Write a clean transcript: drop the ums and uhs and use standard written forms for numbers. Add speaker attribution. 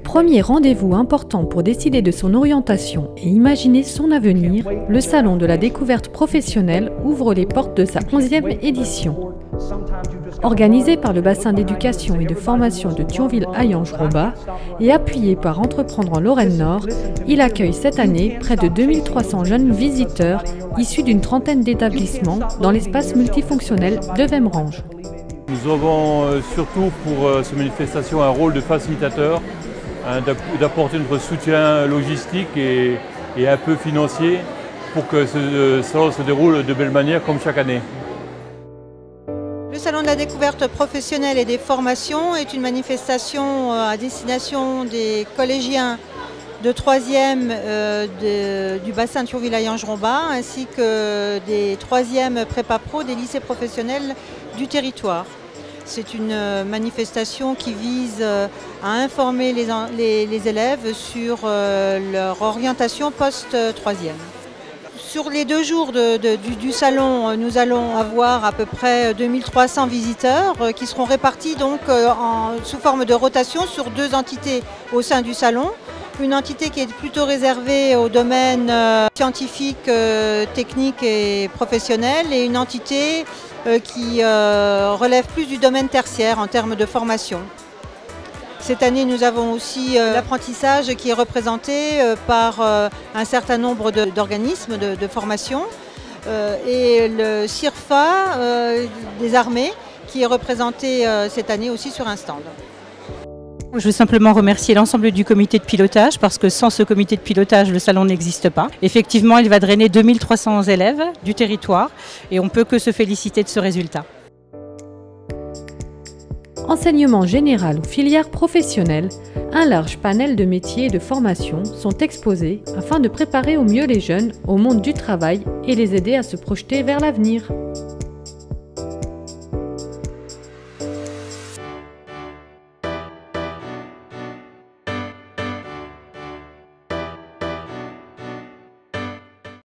Speaker 1: Premier rendez-vous important pour décider de son orientation et imaginer son avenir, le Salon de la découverte professionnelle ouvre les portes de sa 11e édition. Organisé par le bassin d'éducation et de formation de Thionville-Hayange-Rombat et appuyé par Entreprendre en Lorraine-Nord, il accueille cette année près de 2300 jeunes visiteurs issus d'une trentaine d'établissements dans l'espace multifonctionnel de Wemrange.
Speaker 2: Nous avons surtout pour cette manifestation un rôle de facilitateur, d'apporter notre soutien logistique et un peu financier pour que ce salon se déroule de belle manière comme chaque année.
Speaker 3: Le Salon de la découverte professionnelle et des formations est une manifestation à destination des collégiens de 3e du bassin de Thionville-Hayange-Rombat ainsi que des 3e prépa pro des lycées professionnels du territoire. C'est une manifestation qui vise à informer les élèves sur leur orientation post-3e. Sur les 2 jours du salon, nous allons avoir à peu près 2300 visiteurs qui seront répartis donc sous forme de rotation sur 2 entités au sein du salon. Une entité qui est plutôt réservée au domaine scientifique, technique et professionnel et une entité qui relève plus du domaine tertiaire en termes de formation. Cette année, nous avons aussi l'apprentissage qui est représenté par un certain nombre d'organismes de formation et le CIRFA des armées qui est représenté cette année aussi sur un stand.
Speaker 4: Je veux simplement remercier l'ensemble du comité de pilotage parce que sans ce comité de pilotage, le salon n'existe pas. Effectivement, il va drainer 2300 élèves du territoire et on ne peut que se féliciter de ce résultat.
Speaker 1: Enseignement général ou filière professionnelle, un large panel de métiers et de formations sont exposés afin de préparer au mieux les jeunes au monde du travail et les aider à se projeter vers l'avenir.